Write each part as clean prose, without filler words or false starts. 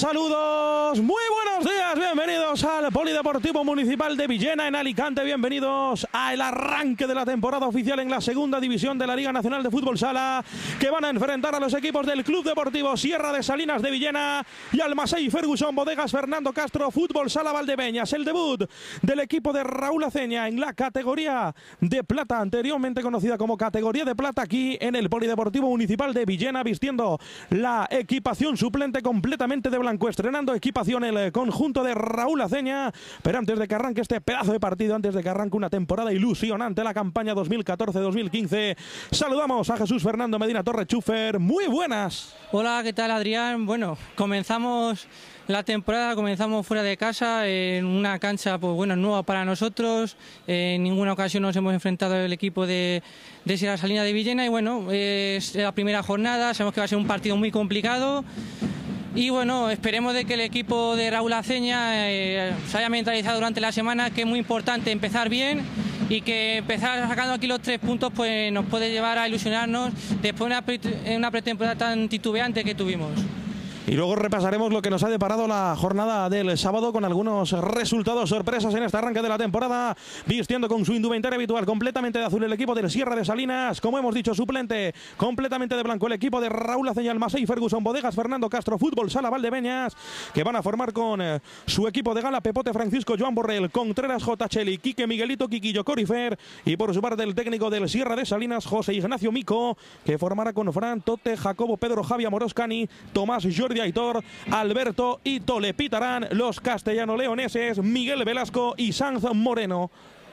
Saludos, muy buenos días, bienvenidos al Polideportivo Municipal de Villena en Alicante, bienvenidos al arranque de la temporada oficial en la segunda división de la Liga Nacional de Fútbol Sala, que van a enfrentar a los equipos del Club Deportivo Sierra de Salinas de Villena y al Masei Ferguson Bodegas Fernando Castro Fútbol Sala Valdepeñas. El debut del equipo de Raúl Aceña en la categoría de plata, anteriormente conocida como categoría de plata, aquí en el Polideportivo Municipal de Villena, vistiendo la equipación suplente completamente de blanco, estrenando equipación el conjunto de Raúl Aceña. Pero antes de que arranque este pedazo de partido, antes de que arranque una temporada ilusionante, la campaña 2014-2015, saludamos a Jesús Fernando Medina Torre Chufer. Muy buenas. Hola, ¿qué tal, Adrián? Bueno, comenzamos la temporada, comenzamos fuera de casa, en una cancha pues bueno, nueva para nosotros. En ninguna ocasión nos hemos enfrentado al equipo de Sierra Salinas de Villena y bueno, es la primera jornada, sabemos que va a ser un partido muy complicado. Y bueno, esperemos de que el equipo de Raúl Aceña se haya mentalizado durante la semana, que es muy importante empezar bien y que empezar sacando aquí los 3 puntos pues nos puede llevar a ilusionarnos después de una pretemporada tan titubeante que tuvimos. Y luego repasaremos lo que nos ha deparado la jornada del sábado con algunos resultados sorpresas en este arranque de la temporada, vistiendo con su indumentaria habitual completamente de azul el equipo del Sierra de Salinas, como hemos dicho, suplente completamente de blanco el equipo de Raúl Aceña, Masei Ferguson Bodegas Fernando Castro Fútbol Sala Valdepeñas, que van a formar con su equipo de gala Pepote Francisco Joan Borrell, Contreras J. Cheli, Quique Miguelito Quiquillo Corifer y por su parte el técnico del Sierra de Salinas José Ignacio Mico, que formará con Fran Tote, Jacobo Pedro Javi Amoroscani, Tomás Jordi Aitor, Alberto y Tole. Pitarán los castellano-leoneses Miguel Velasco y Sanz Moreno.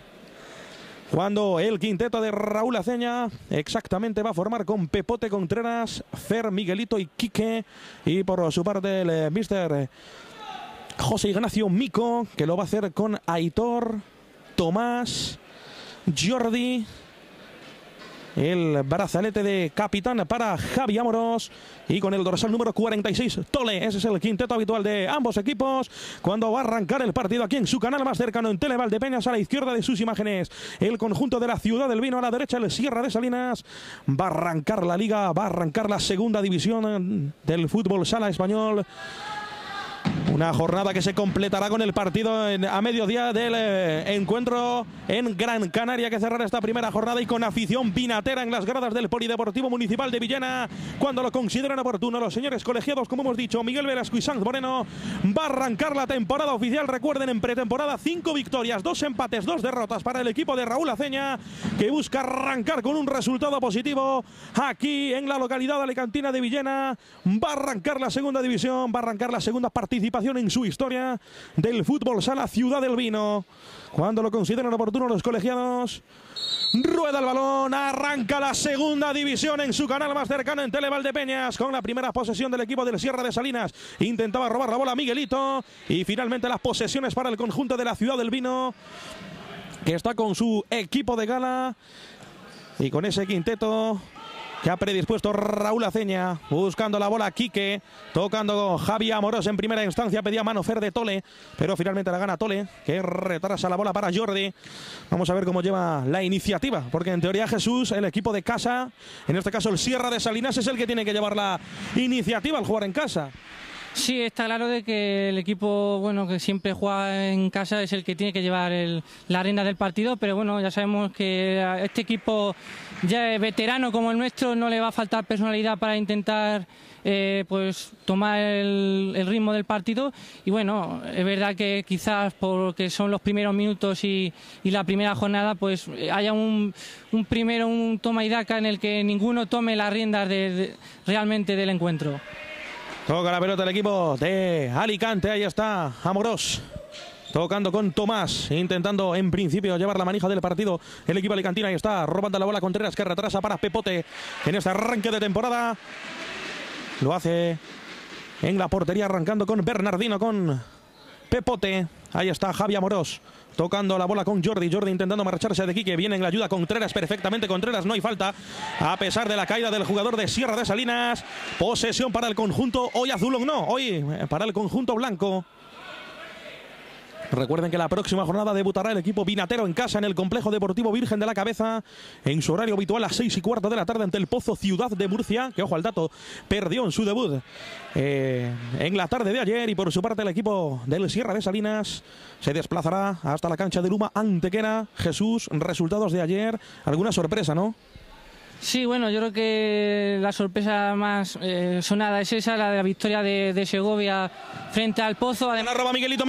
Cuando el quinteto de Raúl Aceña exactamente va a formar con Pepote, Contreras, Fer, Miguelito y Quique, y por su parte el mister José Ignacio Mico, que lo va a hacer con Aitor, Tomás, Jordi, el brazalete de capitán para Javi Amoros y con el dorsal número 46 Tole. Ese es el quinteto habitual de ambos equipos cuando va a arrancar el partido aquí en su canal más cercano en Tele Valdepeñas. A la izquierda de sus imágenes el conjunto de la Ciudad del Vino, a la derecha el Sierra de Salinas. Va a arrancar la liga, va a arrancar la segunda división del fútbol sala español. Una jornada que se completará con el partido a mediodía del encuentro en Gran Canaria, que cerrará esta primera jornada y con afición vinatera en las gradas del Polideportivo Municipal de Villena cuando lo consideren oportuno los señores colegiados, como hemos dicho, Miguel Velasco y Sanz Moreno. Va a arrancar la temporada oficial. Recuerden, en pretemporada 5 victorias, 2 empates, 2 derrotas para el equipo de Raúl Aceña, que busca arrancar con un resultado positivo aquí en la localidad alicantina de Villena. Va a arrancar la segunda división, va a arrancar la segunda participación en su historia del fútbol sala Ciudad del Vino. Cuando lo consideren oportuno los colegiados, rueda el balón, arranca la segunda división en su canal más cercano en Tele Valdepeñas, con la primera posesión del equipo del Sierra de Salinas. Intentaba robar la bola Miguelito y finalmente las posesiones para el conjunto de la Ciudad del Vino, que está con su equipo de gala y con ese quinteto que ha predispuesto Raúl Aceña, buscando la bola Quique, tocando Javi Amorós en primera instancia, pedía mano Fer de Tole, pero finalmente la gana Tole, que retrasa la bola para Jordi. Vamos a ver cómo lleva la iniciativa, porque en teoría Jesús, el equipo de casa, en este caso el Sierra de Salinas, es el que tiene que llevar la iniciativa al jugar en casa. Sí, está claro de que el equipo bueno que siempre juega en casa es el que tiene que llevar la rienda del partido, pero bueno, ya sabemos que a este equipo ya veterano como el nuestro no le va a faltar personalidad para intentar pues tomar el ritmo del partido. Y bueno, es verdad que quizás porque son los primeros minutos y la primera jornada pues haya un toma y daca en el que ninguno tome las riendas realmente del encuentro. Toca la pelota el equipo de Alicante, ahí está Amorós, tocando con Tomás, intentando en principio llevar la manija del partido el equipo alicantino. Ahí está robando la bola Contreras, que retrasa para Pepote en este arranque de temporada. Lo hace en la portería, arrancando con Bernardino, con Pepote. Ahí está Javi Amorós, tocando la bola con Jordi. Jordi intentando marcharse de Quique. Viene en la ayuda Contreras perfectamente. Contreras, no hay falta a pesar de la caída del jugador de Sierra de Salinas. Posesión para el conjunto, hoy azul, no, hoy para el conjunto blanco. Recuerden que la próxima jornada debutará el equipo vinatero en casa en el Complejo Deportivo Virgen de la Cabeza en su horario habitual a las 6:15 de la tarde ante el Pozo Ciudad de Murcia, que ojo al dato, perdió en su debut en la tarde de ayer. Y por su parte el equipo del Sierra de Salinas se desplazará hasta la cancha de Luma Antequera. Jesús, resultados de ayer, alguna sorpresa, ¿no? Sí, bueno, yo creo que la sorpresa más sonada es esa, la de la victoria de Segovia frente al Pozo. Además roba Miguelito.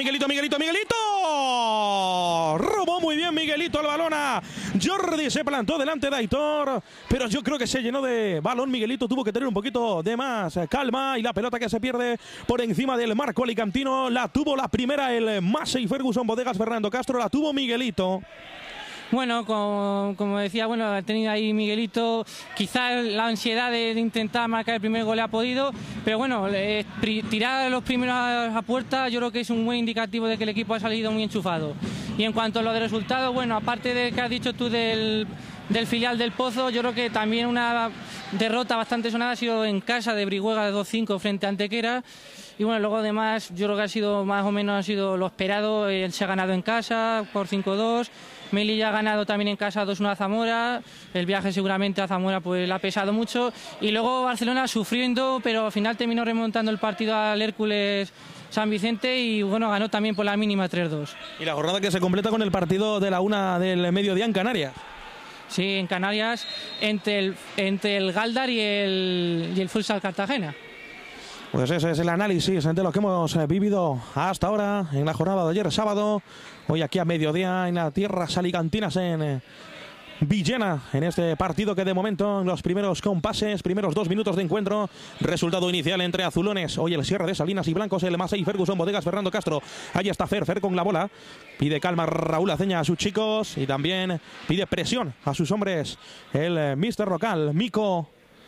Robó muy bien Miguelito el balón a Jordi, se plantó delante de Aitor, pero yo creo que se llenó de balón. Miguelito tuvo que tener un poquito de más calma y la pelota que se pierde por encima del marco alicantino la tuvo la primera el Massey Ferguson Bodegas Fernando Castro, la tuvo Miguelito. Bueno, como decía, bueno, ha tenido ahí Miguelito, quizás la ansiedad de intentar marcar el primer gol le ha podido, pero bueno, tirar los primeros a puerta yo creo que es un buen indicativo de que el equipo ha salido muy enchufado. Y en cuanto a lo de resultados, bueno, aparte de que has dicho tú del filial del Pozo, yo creo que también una derrota bastante sonada ha sido en casa de Brihuega de 2-5 frente a Antequera. Y bueno, luego además yo creo que ha sido más o menos lo esperado. Él se ha ganado en casa por 5-2. Melilla ha ganado también en casa 2-1 a Zamora. El viaje seguramente a Zamora pues le ha pesado mucho. Y luego Barcelona sufriendo, pero al final terminó remontando el partido al Hércules San Vicente y bueno, ganó también por la mínima 3-2. Y la jornada que se completa con el partido de la 1 del mediodía en Canarias. Sí, en Canarias, entre el Galdar y el Futsal Cartagena. Pues ese es el análisis de lo que hemos vivido hasta ahora en la jornada de ayer sábado. Hoy aquí a mediodía en las tierras alicantinas en Villena, en este partido que de momento en los primeros compases, primeros 2 minutos de encuentro, resultado inicial entre azulones, hoy el Sierra de Salinas, y blancos el Massey Ferguson Bodegas Fernando Castro. Ahí está Fer con la bola, pide calma Raúl Aceña a sus chicos y también pide presión a sus hombres el mister local, Mico.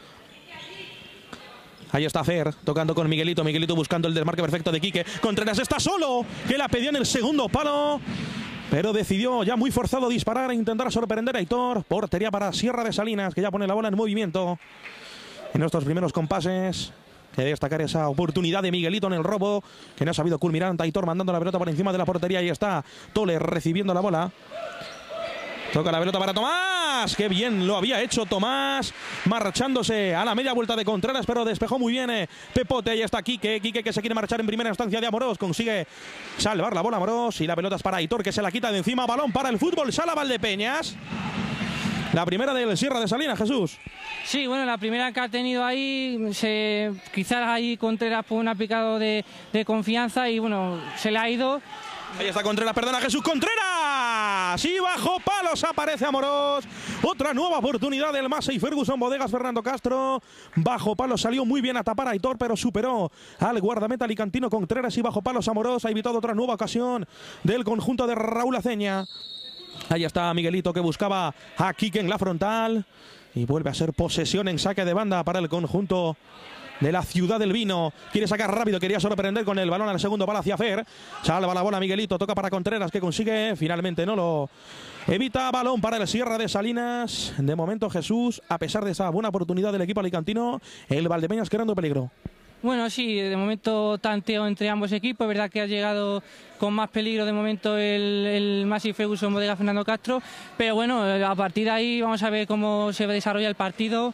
Ahí está Fer, tocando con Miguelito buscando el desmarque perfecto de Quique. Contreras está solo, que la pedía en el segundo palo, pero decidió ya muy forzado disparar e intentar sorprender a Aitor. Portería para Sierra de Salinas, que ya pone la bola en movimiento en estos primeros compases. Que destacar esa oportunidad de Miguelito en el robo, que no ha sabido culminar. Aitor mandando la pelota por encima de la portería. Ahí está Tole recibiendo la bola. Toca la pelota para Tomás. Qué bien lo había hecho Tomás, marchándose a la media vuelta de Contreras, pero despejó muy bien Pepote. Ahí está Quique que se quiere marchar en primera instancia de Amorós. Consigue salvar la bola Amorós y la pelota es para Aitor, que se la quita de encima. Balón para el fútbol Sala Valdepeñas. La primera del Sierra de Salinas, Jesús. Sí, bueno, la primera que ha tenido ahí, quizás ahí Contreras por un aplicado de confianza y bueno, se le ha ido. Ahí está Contreras, perdona Jesús, Contreras. Y bajo palos aparece Amorós. Otra nueva oportunidad del Massey Ferguson Bodegas Fernando Castro. Bajo palos salió muy bien a tapar a Aitor, pero superó al guardameta alicantino Contreras. Y bajo palos Amorós ha evitado otra nueva ocasión del conjunto de Raúl Aceña. Ahí está Miguelito, que buscaba a Quique en la frontal. Y vuelve a ser posesión en saque de banda para el conjunto de la Ciudad del Vino. Quiere sacar rápido, quería sorprender con el balón al segundo palo hacia Fer. Salva la bola Miguelito, toca para Contreras, que consigue, finalmente no lo evita. Balón para el Sierra de Salinas. De momento Jesús, a pesar de esa buena oportunidad del equipo alicantino, el Valdepeñas creando peligro. Bueno, sí, de momento tanteo entre ambos equipos. Es verdad que ha llegado con más peligro de momento el Massey Ferguson Bodegas Fernando Castro. Pero bueno, a partir de ahí vamos a ver cómo se desarrolla el partido.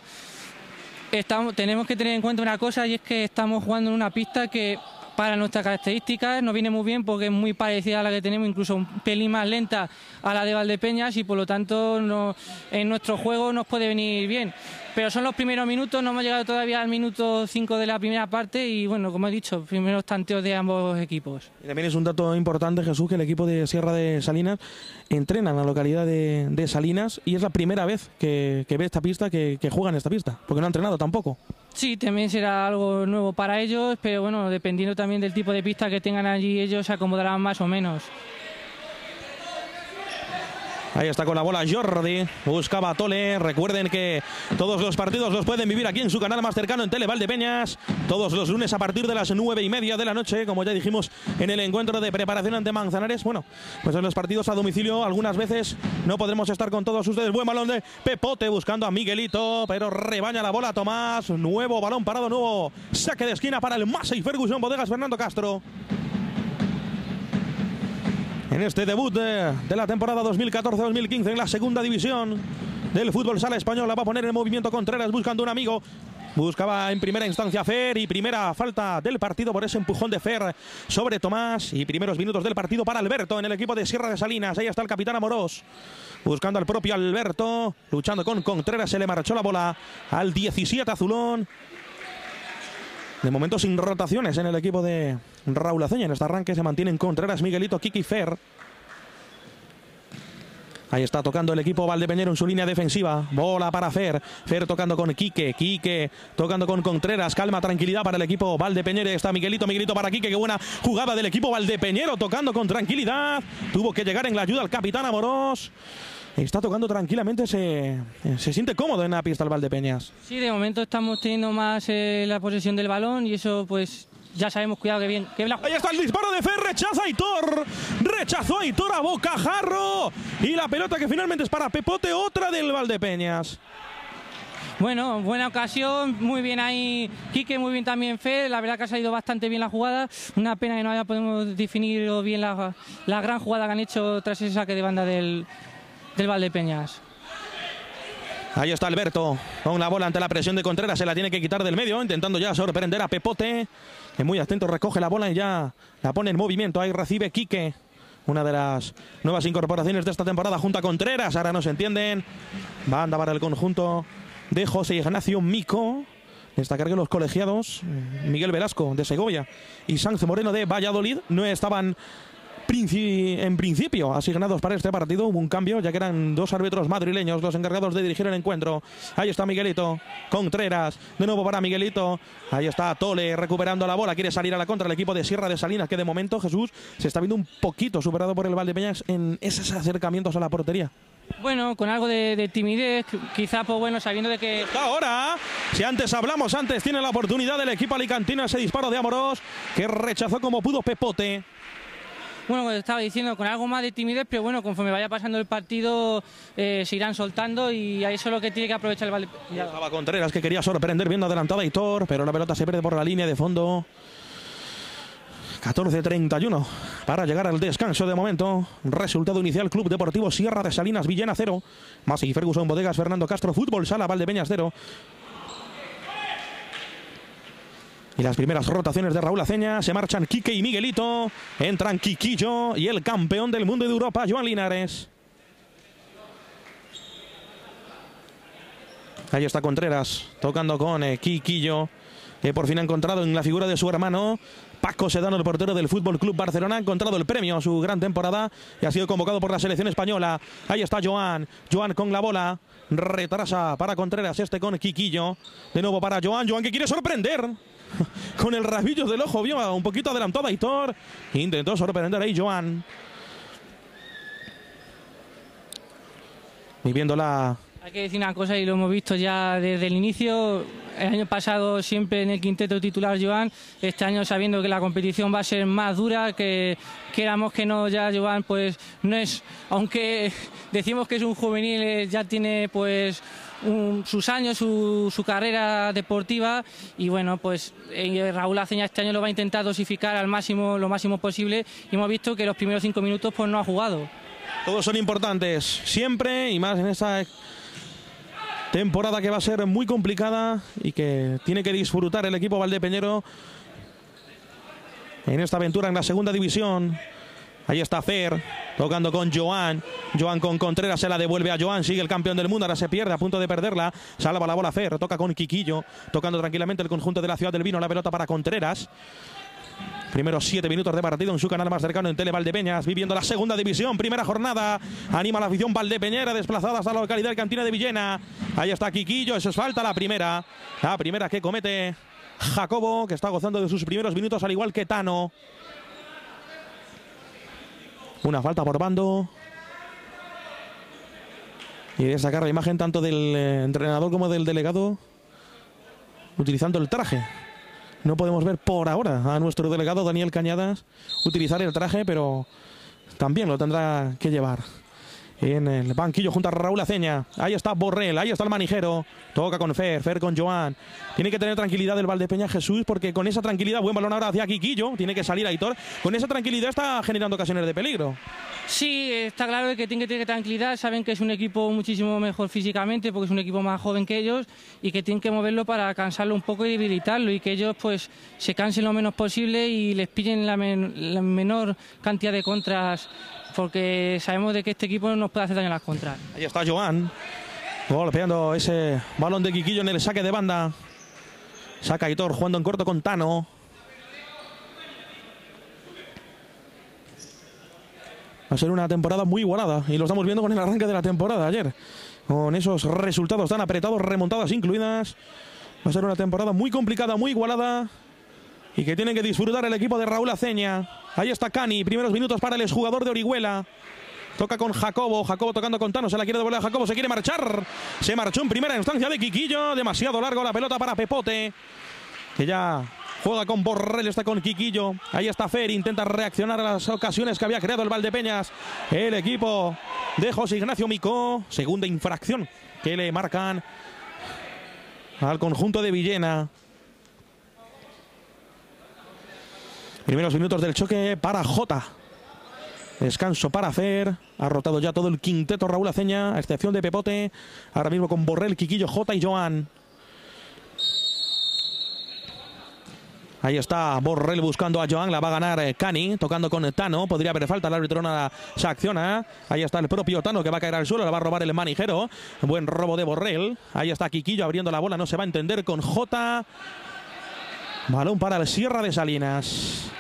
Tenemos que tener en cuenta una cosa, y es que estamos jugando en una pista que para nuestras características nos viene muy bien, porque es muy parecida a la que tenemos, incluso un pelín más lenta a la de Valdepeñas, y por lo tanto en nuestro juego nos puede venir bien. Pero son los primeros minutos, no hemos llegado todavía al minuto 5 de la primera parte y bueno, como he dicho, primeros tanteos de ambos equipos. Y también es un dato importante, Jesús, que el equipo de Sierra de Salinas entrena en la localidad de Salinas y es la primera vez que ve esta pista, que juega en esta pista, porque no ha entrenado tampoco. Sí, también será algo nuevo para ellos, pero bueno, dependiendo también del tipo de pista que tengan allí, ellos se acomodarán más o menos. Ahí está con la bola Jordi, buscaba a Tole. Recuerden que todos los partidos los pueden vivir aquí en su canal más cercano en Tele Valdepeñas, todos los lunes a partir de las 9:30 de la noche, como ya dijimos en el encuentro de preparación ante Manzanares. Bueno, pues en los partidos a domicilio algunas veces no podremos estar con todos ustedes. Buen balón de Pepote buscando a Miguelito, pero rebaña la bola Tomás. Nuevo balón parado, nuevo saque de esquina para el Massey Ferguson Bodegas Fernando Castro. en este debut de la temporada 2014-2015 en la segunda división del fútbol sala español. La va a poner en movimiento Contreras buscando un amigo. Buscaba en primera instancia Fer y primera falta del partido por ese empujón de Fer sobre Tomás. Y primeros minutos del partido para Alberto en el equipo de Sierra de Salinas. Ahí está el capitán Amorós buscando al propio Alberto, luchando con Contreras. Se le marchó la bola al 17 azulón. De momento sin rotaciones en el equipo de Raúl Aceña. En este arranque se mantienen Contreras, Miguelito, Kiki y Fer. Ahí está tocando el equipo Valdepeñero en su línea defensiva. Bola para Fer. Fer tocando con Quique. Quique tocando con Contreras. Calma, tranquilidad para el equipo Valdepeñero. Ahí está Miguelito. Miguelito para Quique. Qué buena jugada del equipo Valdepeñero. Tocando con tranquilidad. Tuvo que llegar en la ayuda al capitán Amorós. Está tocando tranquilamente. Se siente cómodo en la pista el Valdepeñas. Sí, de momento estamos teniendo más la posesión del balón y eso pues... Ya sabemos, cuidado que bien. Ahí está el disparo de Fer, rechaza Aitor. Rechazó Aitor a bocajarro. Y la pelota que finalmente es para Pepote, otra del Valdepeñas. Bueno, buena ocasión, muy bien ahí Quique, muy bien también Fer. La verdad que ha salido bastante bien la jugada. Una pena que no haya podido definir bien la gran jugada que han hecho tras ese saque de banda del Valdepeñas. Ahí está Alberto con la bola ante la presión de Contreras. Se la tiene que quitar del medio, intentando ya sorprender a Pepote, que muy atento recoge la bola y ya la pone en movimiento. Ahí recibe Quique, una de las nuevas incorporaciones de esta temporada junto a Contreras. Ahora no se entienden. Banda para el conjunto de José Ignacio Mico. Destacar que los colegiados Miguel Velasco de Segovia y Sánchez Moreno de Valladolid no estaban en principio asignados para este partido. Hubo un cambio, ya que eran dos árbitros madrileños los encargados de dirigir el encuentro. Ahí está Miguelito, Contreras, de nuevo para Miguelito. Ahí está Tole recuperando la bola, quiere salir a la contra el equipo de Sierra de Salinas, que de momento, Jesús, se está viendo un poquito superado por el Valdepeñas en esos acercamientos a la portería. Bueno, con algo de timidez, quizá, pues bueno, sabiendo de que... Ahora, si antes hablamos, antes tiene la oportunidad del equipo alicantino, ese disparo de Amorós, que rechazó como pudo Pepote. Bueno, como estaba diciendo, con algo más de timidez, pero bueno, conforme vaya pasando el partido se irán soltando y a eso es lo que tiene que aprovechar el Valdepeñas. Estaba Contreras, que quería sorprender viendo adelantado a Aitor, pero la pelota se pierde por la línea de fondo. 14:31 para llegar al descanso de momento. Resultado inicial: Club Deportivo Sierra de Salinas Villena 0. Masi Ferguson Bodegas Fernando Castro Fútbol Sala Valdepeñas 0. Y las primeras rotaciones de Raúl Aceña. Se marchan Quique y Miguelito. Entran Quiquillo y el campeón del mundo y de Europa, Joan Linares. Ahí está Contreras tocando con Quiquillo, que por fin ha encontrado en la figura de su hermano Paco Sedano, el portero del Fútbol Club Barcelona. Ha encontrado el premio a su gran temporada y ha sido convocado por la selección española. Ahí está Joan. Joan con la bola. Retrasa para Contreras, este con Quiquillo. De nuevo para Joan. Joan, que quiere sorprender. Con el rabillo del ojo, vio un poquito adelantado a Aitor. Intentó sorprender ahí Joan. Y viéndola. Hay que decir una cosa y lo hemos visto ya desde el inicio. El año pasado siempre en el quinteto titular Joan. Este año, sabiendo que la competición va a ser más dura, que queramos que no, ya Joan pues no es, aunque decimos que es un juvenil, ya tiene pues sus años, su carrera deportiva, y bueno, pues Raúl Aceña este año lo va a intentar dosificar al máximo, lo máximo posible, y hemos visto que los primeros 5 minutos pues no ha jugado. Todos son importantes siempre, y más en esa temporada que va a ser muy complicada y que tiene que disfrutar el equipo valdepeñero en esta aventura en la segunda división. Ahí está Fer tocando con Joan. Joan con Contreras, se la devuelve a Joan. Sigue el campeón del mundo, ahora se pierde, a punto de perderla. Salva la bola Fer, toca con Quiquillo, tocando tranquilamente el conjunto de la Ciudad del Vino. La pelota para Contreras. Primeros 7 minutos de partido en su canal más cercano en Tele Valdepeñas, viviendo la segunda división, primera jornada. Anima a la afición valdepeñera desplazada hasta la localidad de Cantina de Villena. Ahí está Quiquillo, eso es falta, la primera que comete Jacobo, que está gozando de sus primeros minutos al igual que Tano. Una falta por bando. Y destacar la imagen tanto del entrenador como del delegado utilizando el traje. No podemos ver por ahora a nuestro delegado Daniel Cañadas utilizar el traje, pero también lo tendrá que llevar en el banquillo junto a Raúl Aceña. Ahí está Borrell, ahí está el manijero. Toca con Fer con Joan. Tiene que tener tranquilidad el Valdepeñas Jesús, porque con esa tranquilidad, buen balón ahora hacia Quiquillo. Tiene que salir Aitor. Con esa tranquilidad está generando ocasiones de peligro. Sí, está claro que tiene que tener tranquilidad. Saben que es un equipo muchísimo mejor físicamente, porque es un equipo más joven que ellos, y que tienen que moverlo para cansarlo un poco y debilitarlo, y que ellos pues se cansen lo menos posible y les pillen la menor cantidad de contras, porque sabemos de que este equipo no nos puede hacer daño en las contras. Ahí está Joan, golpeando ese balón de Quiquillo en el saque de banda. Saca Aitor jugando en corto con Tano. Va a ser una temporada muy igualada, y lo estamos viendo con el arranque de la temporada ayer. Con esos resultados tan apretados, remontadas incluidas. Va a ser una temporada muy complicada, muy igualada, y que tienen que disfrutar el equipo de Raúl Aceña. Ahí está Cani, primeros minutos para el exjugador de Orihuela. Toca con Jacobo, Jacobo tocando con Tano, se la quiere devolver a Jacobo, se quiere marchar. Se marchó en primera instancia de Quiquillo, demasiado largo la pelota para Pepote, que ya juega con Borrell, está con Quiquillo. Ahí está Fer, intenta reaccionar a las ocasiones que había creado el Valdepeñas. El equipo de José Ignacio Micó. Segunda infracción que le marcan al conjunto de Villena. Primeros minutos del choque para Jota. Descanso para Fer. Ha rotado ya todo el quinteto Raúl Aceña, a excepción de Pepote. Ahora mismo con Borrell, Quiquillo, Jota y Joan. Ahí está Borrell buscando a Joan, la va a ganar Cani, tocando con Tano. Podría haber falta, el árbitro no se acciona. Ahí está el propio Tano, que va a caer al suelo, la va a robar el manijero. Buen robo de Borrell. Ahí está Quiquillo abriendo la bola, no se va a entender con Jota. Balón para el Sierra de Salinas.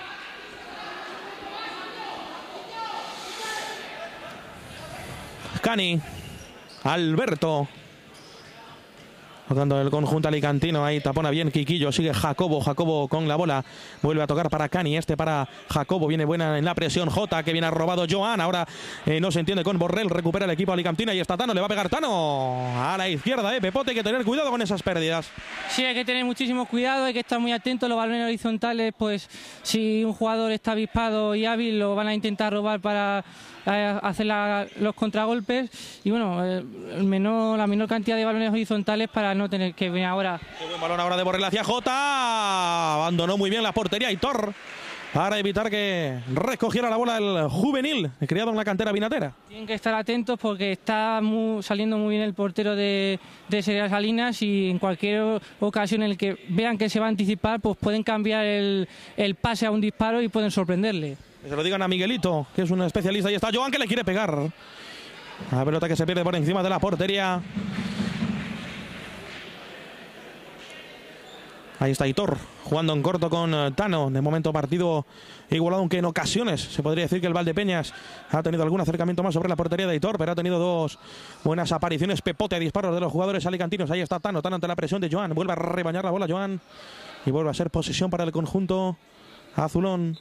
Cani, Alberto. Tocando el conjunto alicantino, ahí tapona bien Quiquillo, sigue Jacobo, Jacobo con la bola, vuelve a tocar para Cani, este para Jacobo, viene buena en la presión Jota, que viene ha robado Joan, ahora no se entiende con Borrell, recupera el equipo alicantino, y está Tano, le va a pegar Tano a la izquierda, Pepote, hay que tener cuidado con esas pérdidas. Sí, hay que tener muchísimo cuidado, hay que estar muy atentos, los balones horizontales, pues si un jugador está avispado y hábil, lo van a intentar robar para hacer los contragolpes, y bueno, la menor cantidad de balones horizontales para no tener que venir ahora. Qué buen balón ahora de Borrell hacia Jota, abandonó muy bien la portería Aitor para evitar que recogiera la bola el juvenil criado en la cantera vinatera. Tienen que estar atentos porque está saliendo muy bien el portero de Sierra de Salinas, y en cualquier ocasión en la que vean que se va a anticipar, pues pueden cambiar el pase a un disparo y pueden sorprenderle. Que se lo digan a Miguelito, que es un especialista. Ahí está Joan, que le quiere pegar. La pelota que se pierde por encima de la portería. Ahí está Aitor, jugando en corto con Tano. De momento partido igualado, aunque en ocasiones se podría decir que el Valdepeñas ha tenido algún acercamiento más sobre la portería de Aitor, pero ha tenido dos buenas apariciones. Pepote a disparos de los jugadores alicantinos. Ahí está Tano, Tano ante la presión de Joan. Vuelve a rebañar la bola Joan, y vuelve a ser posesión para el conjunto azulón,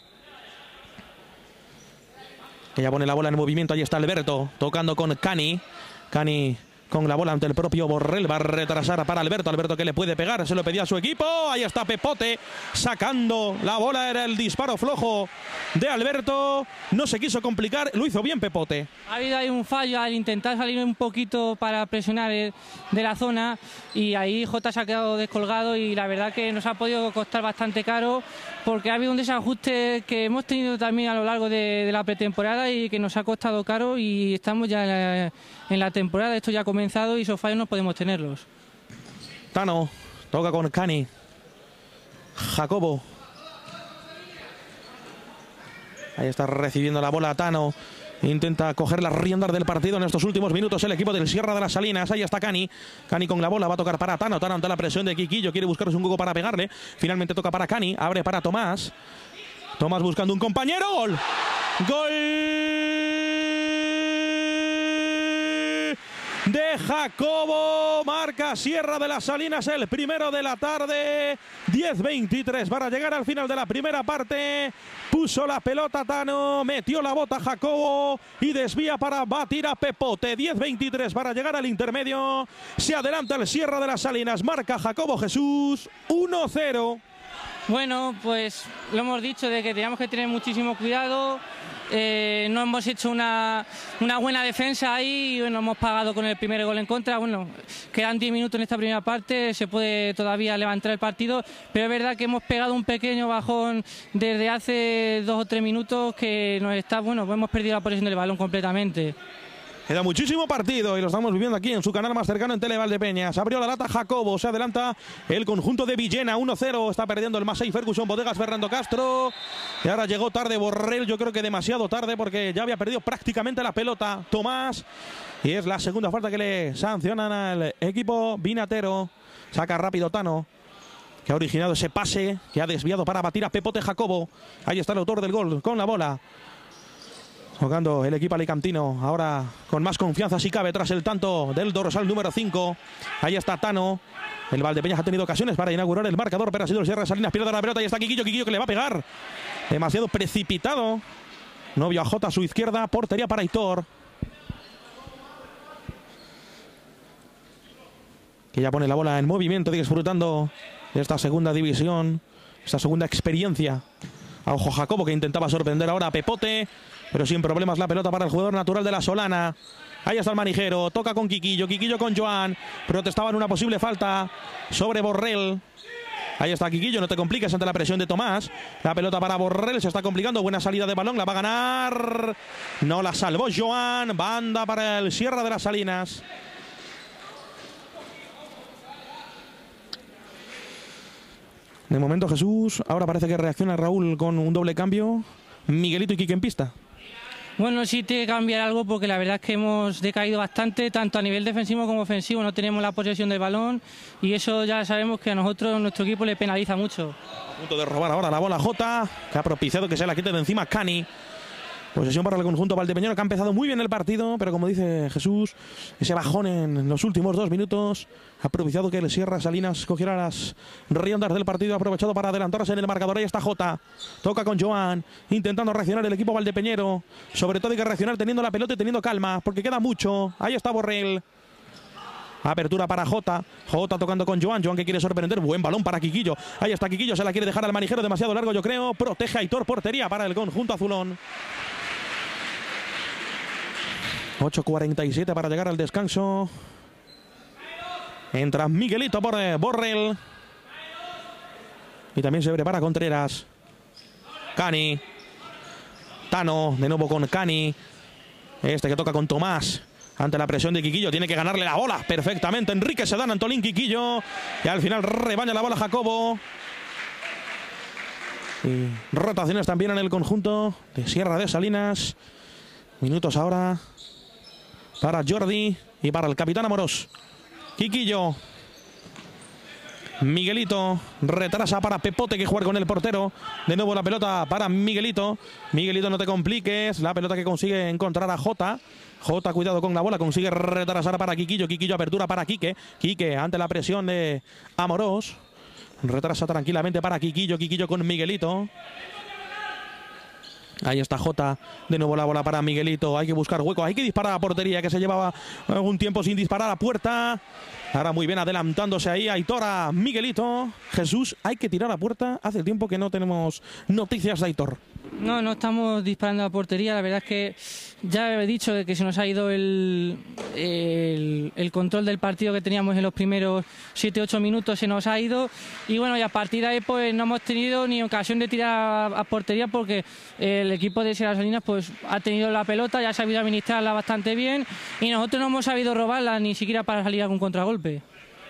que ya pone la bola en movimiento. Ahí está Alberto, tocando con Cani. Cani con la bola ante el propio Borrell, va a retrasar para Alberto. Alberto, que le puede pegar, se lo pedía a su equipo. Ahí está Pepote sacando la bola, era el disparo flojo de Alberto. No se quiso complicar, lo hizo bien Pepote. Ha habido ahí un fallo al intentar salir un poquito para presionar de la zona, y ahí Jota se ha quedado descolgado, y la verdad que nos ha podido costar bastante caro, porque ha habido un desajuste que hemos tenido también a lo largo de la pretemporada, y que nos ha costado caro, y estamos ya en la temporada, esto ya ha comenzado y esos fallos no podemos tenerlos. Tano toca con Cani. Jacobo. Ahí está recibiendo la bola Tano. Intenta coger las riendas del partido en estos últimos minutos el equipo del Sierra de las Salinas. Ahí está Cani. Cani con la bola, va a tocar para Tano. Tano ante la presión de Quiquillo, quiere buscarse un hueco para pegarle. Finalmente toca para Cani, abre para Tomás. Tomás buscando un compañero. Gol. Gol de Jacobo, marca Sierra de las Salinas, el primero de la tarde. 10-23 para llegar al final de la primera parte. Puso la pelota Tano, metió la bota Jacobo y desvía para batir a Pepote. 10-23 para llegar al intermedio. Se adelanta el Sierra de las Salinas, marca Jacobo Jesús. 1-0. Bueno, pues lo hemos dicho, de que teníamos que tener muchísimo cuidado. no hemos hecho una buena defensa ahí y bueno, hemos pagado con el primer gol en contra. Bueno, quedan 10 minutos en esta primera parte, se puede todavía levantar el partido, pero es verdad que hemos pegado un pequeño bajón desde hace 2 o 3 minutos que nos está, bueno, pues hemos perdido la posesión del balón completamente. Queda muchísimo partido y lo estamos viviendo aquí en su canal más cercano en Tele Valdepeñas. Abrió la lata Jacobo, se adelanta el conjunto de Villena, 1-0. Está perdiendo el Massey Ferguson Bodegas Fernando Castro. Y ahora llegó tarde Borrell, yo creo que demasiado tarde porque ya había perdido prácticamente la pelota Tomás. Y es la segunda falta que le sancionan al equipo vinatero. Saca rápido Tano, que ha originado ese pase, que ha desviado para batir a Pepote Jacobo. Ahí está el autor del gol con la bola. Jugando el equipo alicantino, ahora con más confianza si cabe tras el tanto del dorsal número 5. Ahí está Tano. El Valdepeñas ha tenido ocasiones para inaugurar el marcador, pero ha sido el Sierra de Salinas, pierde la pelota y está Quiquillo que le va a pegar. Demasiado precipitado. No vio a Jota a su izquierda, portería para Aitor. Que ya pone la bola en movimiento, disfrutando de esta segunda división, esta segunda experiencia. A ojo Jacobo, que intentaba sorprender ahora a Pepote, pero sin problemas la pelota para el jugador natural de la Solana. Ahí está el manijero, toca con Quiquillo, Quiquillo con Joan, protestaba en una posible falta sobre Borrell. Ahí está Quiquillo, no te compliques ante la presión de Tomás. La pelota para Borrell, se está complicando, buena salida de balón, la va a ganar. No la salvó Joan, banda para el Sierra de las Salinas. De momento Jesús, ahora parece que reacciona Raúl con un doble cambio. Miguelito y Quique en pista. Bueno, sí tiene que cambiar algo porque la verdad es que hemos decaído bastante, tanto a nivel defensivo como ofensivo. No tenemos la posesión del balón y eso ya sabemos que a nosotros, nuestro equipo, le penaliza mucho. A punto de robar ahora la bola Jota, que ha propiciado que se la quite de encima Cani. Posesión para el conjunto valdepeñero, que ha empezado muy bien el partido, pero como dice Jesús, ese bajón en los últimos 2 minutos ha propiciado que el Sierra Salinas cogiera las riendas del partido, ha aprovechado para adelantarse en el marcador. Ahí está Jota, toca con Joan, intentando reaccionar el equipo valdepeñero. Sobre todo hay que reaccionar teniendo la pelota y teniendo calma, porque queda mucho. Ahí está Borrell. Apertura para Jota, Jota tocando con Joan, Joan que quiere sorprender, buen balón para Quiquillo, ahí está Quiquillo, se la quiere dejar al manijero, demasiado largo yo creo, protege a Aitor, portería para el conjunto azulón. 8:47 para llegar al descanso. Entra Miguelito por Borrell. Y también se prepara Contreras. Cani. Tano, de nuevo con Cani. Este que toca con Tomás. Ante la presión de Quiquillo, tiene que ganarle la bola perfectamente. Enrique Sedán, Antolín Quiquillo. Y al final rebaña la bola Jacobo. Y rotaciones también en el conjunto de Sierra de Salinas. Minutos ahora para Jordi y para el capitán Amorós. Quiquillo. Miguelito retrasa para Pepote, que juega con el portero. De nuevo la pelota para Miguelito. Miguelito, no te compliques. La pelota que consigue encontrar a Jota. Jota, cuidado con la bola, consigue retrasar para Quiquillo. Quiquillo, apertura para Quique. Quique ante la presión de Amorós. Retrasa tranquilamente para Quiquillo. Quiquillo con Miguelito. Ahí está Jota, de nuevo la bola para Miguelito, hay que buscar hueco, hay que disparar a portería, que se llevaba algún tiempo sin disparar a puerta. Ahora muy bien adelantándose ahí Aitor a Miguelito. Jesús, hay que tirar a puerta, hace tiempo que no tenemos noticias de Aitor. No estamos disparando a portería, la verdad es que ya he dicho que se nos ha ido el control del partido que teníamos en los primeros 7-8 minutos, se nos ha ido y bueno, y a partir de ahí pues no hemos tenido ni ocasión de tirar a portería porque el equipo de Sierra Salinas pues ha tenido la pelota, ya ha sabido administrarla bastante bien y nosotros no hemos sabido robarla ni siquiera para salir a algún contragolpe.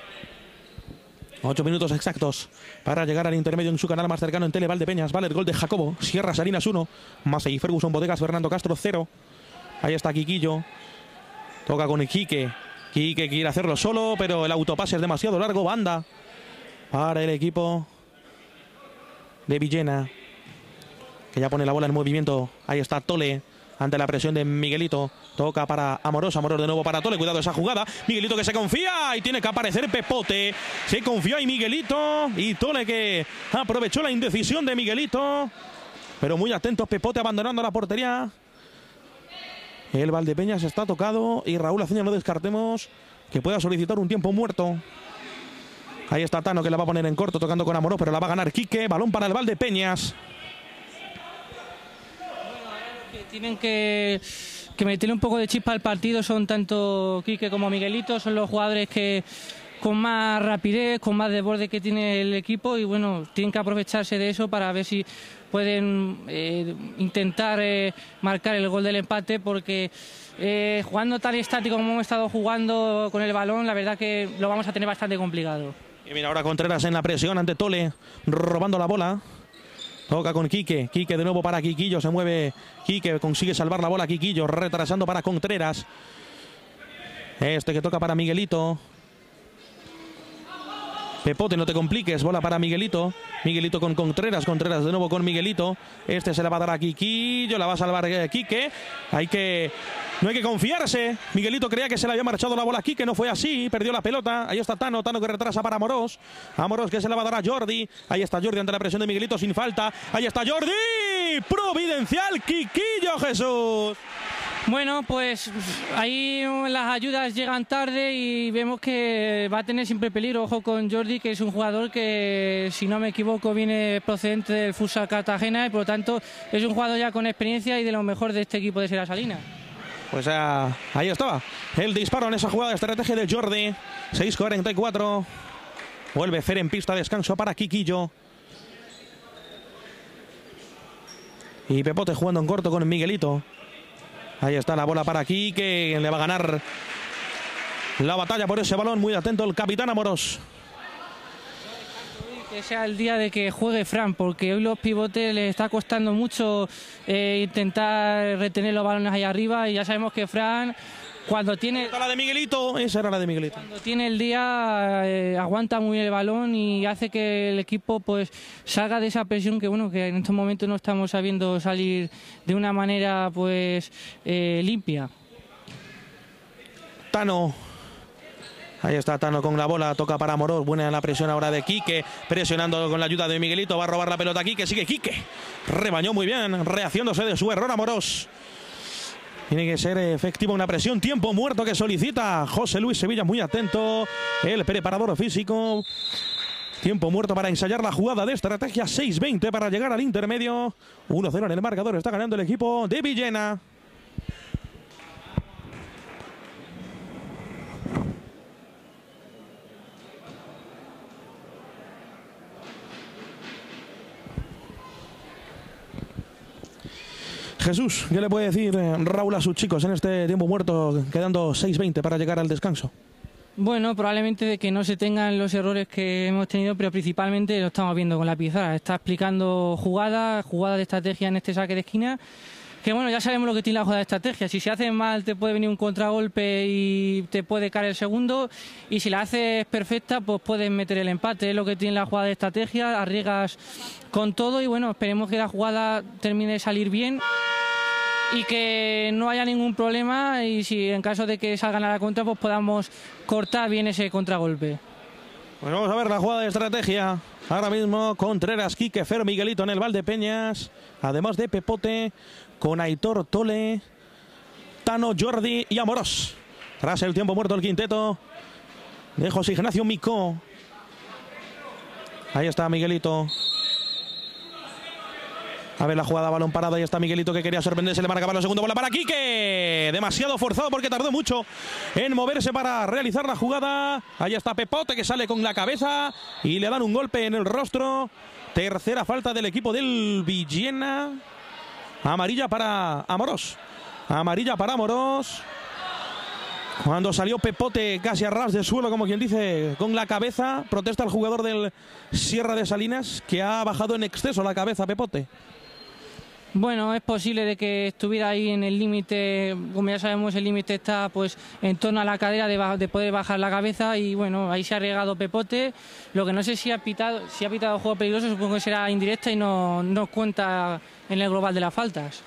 8 minutos exactos para llegar al intermedio en su canal más cercano en Tele Valdepeñas. Vale el gol de Jacobo. Sierra Salinas 1. Massey Ferguson Bodegas Fernando Castro 0. Ahí está Quiquillo. Toca con Quique. Quique quiere hacerlo solo, pero el autopase es demasiado largo. Banda para el equipo de Villena, que ya pone la bola en movimiento. Ahí está Tole ante la presión de Miguelito. Toca para Amorós, Amorós de nuevo para Tole, cuidado esa jugada. Miguelito que se confía y tiene que aparecer Pepote. Se confió ahí Miguelito y Tole que aprovechó la indecisión de Miguelito. Pero muy atentos Pepote abandonando la portería. El Valdepeñas está tocado y Raúl Aceña no descartemos que pueda solicitar un tiempo muerto. Ahí está Tano que la va a poner en corto tocando con Amorós, pero la va a ganar Quique. Balón para el Valdepeñas. Tienen que meterle un poco de chispa al partido, son tanto Quique como Miguelito, son los jugadores que con más rapidez, con más desborde que tiene el equipo y bueno, tienen que aprovecharse de eso para ver si pueden intentar marcar el gol del empate porque jugando tan estático como hemos estado jugando con el balón, la verdad que lo vamos a tener bastante complicado. Y mira ahora Contreras en la presión ante Tole, robando la bola. Toca con Quique, Quique de nuevo para Quiquillo, se mueve Quique, consigue salvar la bola Quiquillo, retrasando para Contreras. Este que toca para Miguelito. Pepote, no te compliques, bola para Miguelito. Miguelito con Contreras, Contreras de nuevo con Miguelito. Este se la va a dar a Quiquillo, la va a salvar Quique. No hay que confiarse. Miguelito creía que se le había marchado la bola a Quique, no fue así, perdió la pelota. Ahí está Tano, Tano que retrasa para Amorós. Amorós que se la va a dar a Jordi. Ahí está Jordi ante la presión de Miguelito sin falta. Ahí está Jordi. Providencial Quiquillo, Jesús. Bueno, pues ahí las ayudas llegan tarde y vemos que va a tener siempre peligro. Ojo con Jordi, que es un jugador que, si no me equivoco, viene procedente del Futsal Cartagena y por lo tanto es un jugador ya con experiencia y de lo mejor de este equipo de Sierra Salina. Pues ahí estaba el disparo en esa jugada de estrategia de Jordi. 6:44. Vuelve Fer en pista, descanso para Quiquillo. Y Pepote jugando en corto con Miguelito. Ahí está la bola para aquí, que le va a ganar la batalla por ese balón. Muy atento el capitán Amorós. Que sea el día de que juegue Fran, porque hoy los pivotes les está costando mucho intentar retener los balones ahí arriba y ya sabemos que Fran cuando tiene... La de Miguelito, esa era la de Miguelito. Cuando tiene el día aguanta muy bien el balón y hace que el equipo pues salga de esa presión que bueno, que en estos momentos no estamos sabiendo salir de una manera pues limpia. Tano. Ahí está Tano con la bola, toca para Amorós, buena la presión ahora de Quique, presionando con la ayuda de Miguelito, va a robar la pelota Quique, sigue Quique, rebañó muy bien, rehaciéndose de su error Amorós. Tiene que ser efectiva una presión, tiempo muerto que solicita José Luis Sevilla, muy atento, el preparador físico. Tiempo muerto para ensayar la jugada de estrategia, 6:20 para llegar al intermedio, 1-0 en el marcador, está ganando el equipo de Villena. Jesús, ¿qué le puede decir Raúl a sus chicos en este tiempo muerto, quedando 6:20 para llegar al descanso? Bueno, probablemente de que no se tengan los errores que hemos tenido, pero principalmente lo estamos viendo con la pizarra. Está explicando jugadas de estrategia en este saque de esquina, que bueno, ya sabemos lo que tiene la jugada de estrategia. Si se hace mal te puede venir un contragolpe y te puede caer el segundo, y si la haces perfecta pues puedes meter el empate. Es lo que tiene la jugada de estrategia, arriesgas con todo y bueno, esperemos que la jugada termine de salir bien y que no haya ningún problema y si en caso de que salgan a la contra pues podamos cortar bien ese contragolpe. Pues vamos a ver la jugada de estrategia. Ahora mismo Contreras, Quique, Fer, Miguelito en el Valdepeñas, además de Pepote, con Aitor, Tole, Tano, Jordi y Amorós. Tras el tiempo muerto el quinteto de José Ignacio Micó. Ahí está Miguelito. A ver la jugada, balón parado, ahí está Miguelito que quería sorprenderse, le marcaba la segunda bola para Quique. Demasiado forzado porque tardó mucho en moverse para realizar la jugada. Ahí está Pepote que sale con la cabeza y le dan un golpe en el rostro. Tercera falta del equipo del Villena. Amarilla para Amorós. Amarilla para Amorós. Cuando salió Pepote casi a ras de suelo, como quien dice, con la cabeza, protesta el jugador del Sierra de Salinas que ha bajado en exceso la cabeza Pepote. Bueno, es posible de que estuviera ahí en el límite, como ya sabemos el límite está pues en torno a la cadera de poder bajar la cabeza y bueno, ahí se ha arriesgado Pepote. Lo que no sé si ha pitado juego peligroso, supongo que será indirecta y no cuenta en el global de las faltas.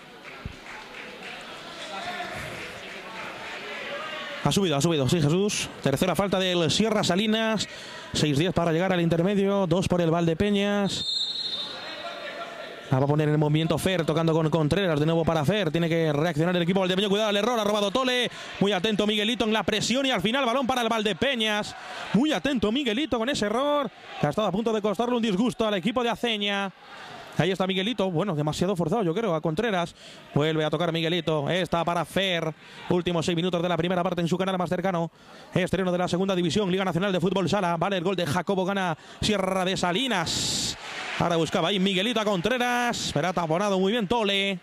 Ha subido, sí Jesús. Tercera falta del Sierra Salinas, 6:10 para llegar al intermedio, 2 por el Valdepeñas. Va a poner en el movimiento Fer, tocando con Contreras, de nuevo para Fer, tiene que reaccionar el equipo Valdepeñas, cuidado el error, ha robado Tole, muy atento Miguelito en la presión y al final balón para el Valdepeñas, muy atento Miguelito con ese error, que ha estado a punto de costarle un disgusto al equipo de Aceña. Ahí está Miguelito, bueno, demasiado forzado yo creo, a Contreras. Vuelve a tocar Miguelito, está para Fer. Últimos 6 minutos de la primera parte en su canal más cercano. Estreno de la segunda división, Liga Nacional de Fútbol Sala. Vale el gol de Jacobo, gana Sierra de Salinas. Ahora buscaba ahí Miguelito a Contreras, pero ha taponado muy bien Tole.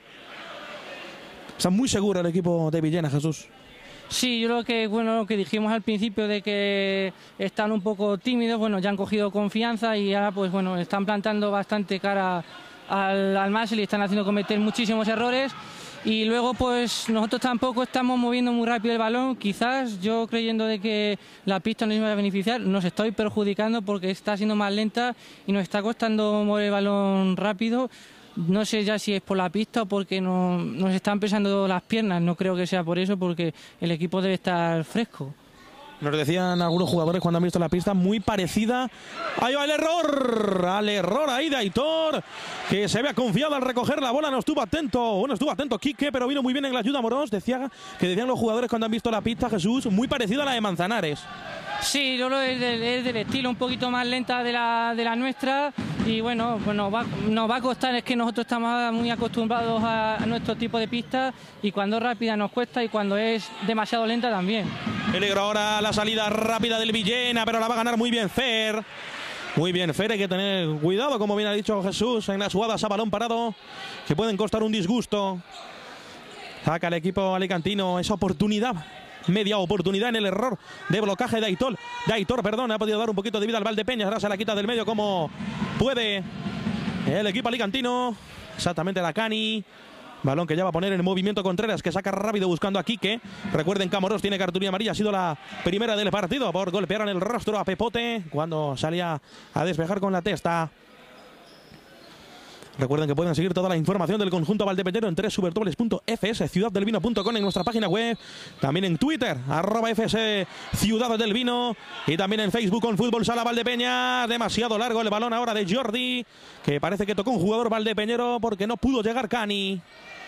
Está muy seguro el equipo de Villena, Jesús. Sí, yo creo que, bueno, lo que dijimos al principio de que están un poco tímidos, bueno, ya han cogido confianza y ahora, pues bueno, están plantando bastante cara al Marseille y están haciendo cometer muchísimos errores. Y luego, pues nosotros tampoco estamos moviendo muy rápido el balón. Quizás yo, creyendo de que la pista nos iba a beneficiar, nos estoy perjudicando porque está siendo más lenta y nos está costando mover el balón rápido. No sé ya si es por la pista o porque nos están pesando las piernas. No creo que sea por eso, porque el equipo debe estar fresco. Nos decían algunos jugadores cuando han visto la pista muy parecida. Ahí va el error. Al error ahí de Aitor, que se había confiado al recoger la bola. No estuvo atento. Bueno, estuvo atento Quique, pero vino muy bien en la ayuda Morós. Decían los jugadores cuando han visto la pista, Jesús, muy parecida a la de Manzanares. Sí, yo creo que es del estilo un poquito más lenta de la nuestra. Y bueno, pues nos va a costar, es que nosotros estamos muy acostumbrados a nuestro tipo de pista y cuando es rápida nos cuesta y cuando es demasiado lenta también. Peligro ahora la salida rápida del Villena, pero la va a ganar muy bien Fer. Muy bien Fer, hay que tener cuidado, como bien ha dicho Jesús, en las jugadas a balón parado, que pueden costar un disgusto. Saca el equipo alicantino esa oportunidad. Media oportunidad en el error de blocaje de Aitor. Ha podido dar un poquito de vida al Valdepeñas. Ahora se la quita del medio como puede el equipo alicantino. Exactamente la Cani. Balón que ya va a poner en movimiento Contreras, que saca rápido buscando a Quique. Recuerden que Amorós tiene cartulina amarilla. Ha sido la primera del partido por golpear en el rostro a Pepote cuando salía a despejar con la testa. Recuerden que pueden seguir toda la información del conjunto valdepeñero en www.fsciudaddelvino.com, en nuestra página web, también en Twitter, @FSCiudadDelVino, y también en Facebook con Fútbol Sala Valdepeñas. Demasiado largo el balón ahora de Jordi, que parece que tocó un jugador valdepeñero porque no pudo llegar Cani.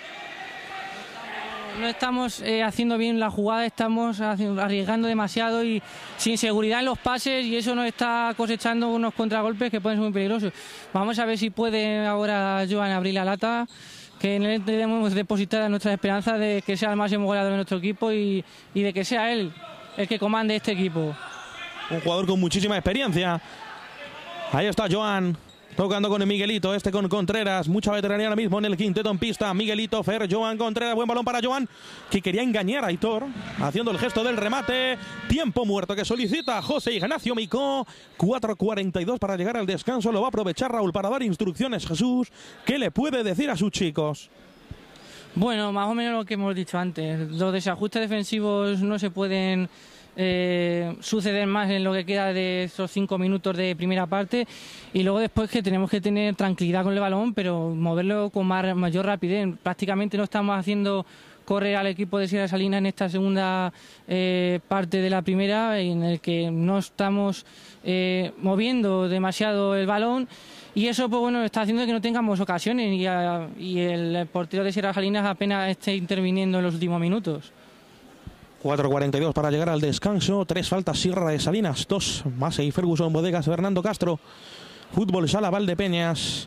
No estamos haciendo bien la jugada, estamos arriesgando demasiado y sin seguridad en los pases, y eso nos está cosechando unos contragolpes que pueden ser muy peligrosos. Vamos a ver si puede ahora Joan abrir la lata, que en él debemos depositar nuestra esperanza de que sea el máximo goleador de nuestro equipo y de que sea él el que comande este equipo. Un jugador con muchísima experiencia. Ahí está Joan. Tocando con el Miguelito, con Contreras, mucha veteranía ahora mismo en el quinteto en pista. Miguelito, Fer, Joan, Contreras, buen balón para Joan, que quería engañar a Aitor, haciendo el gesto del remate. Tiempo muerto que solicita José Ignacio Micó. 4:42 para llegar al descanso. Lo va a aprovechar Raúl para dar instrucciones. Jesús, ¿qué le puede decir a sus chicos? Bueno, más o menos lo que hemos dicho antes. Los desajustes defensivos no se pueden suceder más en lo que queda de esos 5 minutos de primera parte, y luego después que tenemos que tener tranquilidad con el balón, pero moverlo con mayor rapidez. Prácticamente no estamos haciendo correr al equipo de Sierra Salinas en esta segunda parte de la primera, en el que no estamos moviendo demasiado el balón, y eso, pues bueno, está haciendo que no tengamos ocasiones y el portero de Sierra Salinas apenas esté interviniendo en los últimos minutos. 4:42 para llegar al descanso. 3 faltas Sierra de Salinas, 2 Massey Ferguson, Bodegas, Fernando Castro. Fútbol Sala Valdepeñas.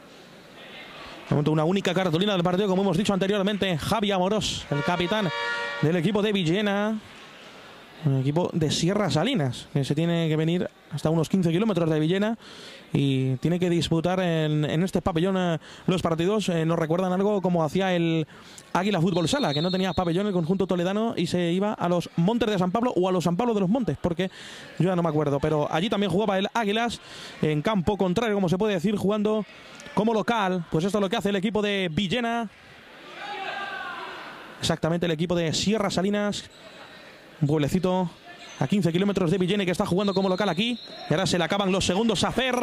Una única cartulina del partido, como hemos dicho anteriormente. Javi Amorós, el capitán del equipo de Villena. Un equipo de Sierra Salinas, que se tiene que venir hasta unos 15 kilómetros de Villena y tiene que disputar en este pabellón los partidos. Nos recuerdan algo como hacía el Águila Fútbol Sala, que no tenía pabellón el conjunto toledano y se iba a los Montes de San Pablo o a los San Pablo de los Montes, porque yo ya no me acuerdo, pero allí también jugaba el Águilas en campo contrario, como se puede decir, jugando como local. Pues esto es lo que hace el equipo de Villena. Exactamente, el equipo de Sierra Salinas, un pueblecito a 15 kilómetros de Villena, que está jugando como local aquí. Y ahora se le acaban los segundos a Fer.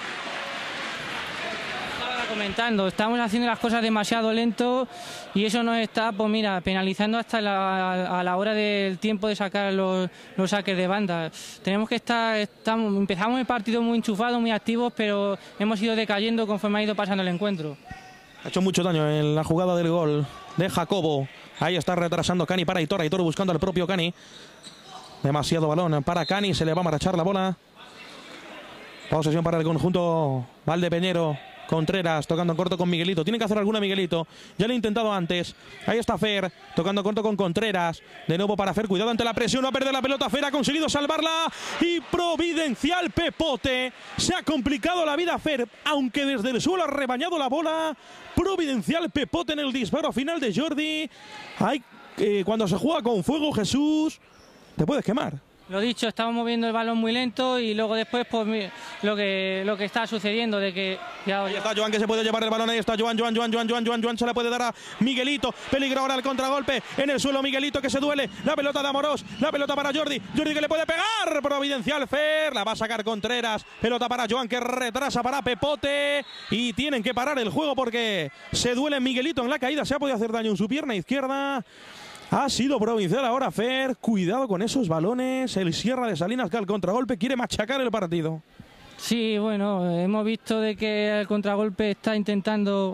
Estaba comentando, estamos haciendo las cosas demasiado lento y eso nos está, pues mira, penalizando hasta a la hora del tiempo de sacar los saques de banda. Tenemos que empezamos el partido muy enchufados, muy activos, pero hemos ido decayendo conforme ha ido pasando el encuentro. Ha hecho mucho daño en la jugada del gol de Jacobo. Ahí está retrasando Cani para Aitor. Aitor buscando al propio Cani. Demasiado balón para Cani. Se le va a marchar la bola. Posesión para el conjunto valdepeñero Contreras tocando en corto con Miguelito. Tiene que hacer alguna Miguelito. Ya lo he intentado antes. Ahí está Fer tocando corto con Contreras. De nuevo para Fer. Cuidado ante la presión. Va a perder la pelota. Fer ha conseguido salvarla. Y providencial Pepote. Se ha complicado la vida Fer. Aunque desde el suelo ha rebañado la bola. Providencial Pepote en el disparo final de Jordi. Cuando se juega con fuego, Jesús, te puedes quemar. Lo dicho, estamos moviendo el balón muy lento y luego después pues lo que está sucediendo de que ahí está Joan, que se puede llevar el balón. Ahí está Joan se la puede dar a Miguelito. Peligro ahora el contragolpe en el suelo. Miguelito que se duele. La pelota de Amorós. La pelota para Jordi que le puede pegar. Providencial Fer. La va a sacar Contreras. Pelota para Joan, que retrasa para Pepote. Y tienen que parar el juego porque se duele Miguelito en la caída. Se ha podido hacer daño en su pierna izquierda. Ha sido provincial ahora Fer. Cuidado con esos balones. El Sierra de Salinas, que al contragolpe quiere machacar el partido. Sí, bueno, hemos visto de que el contragolpe está intentando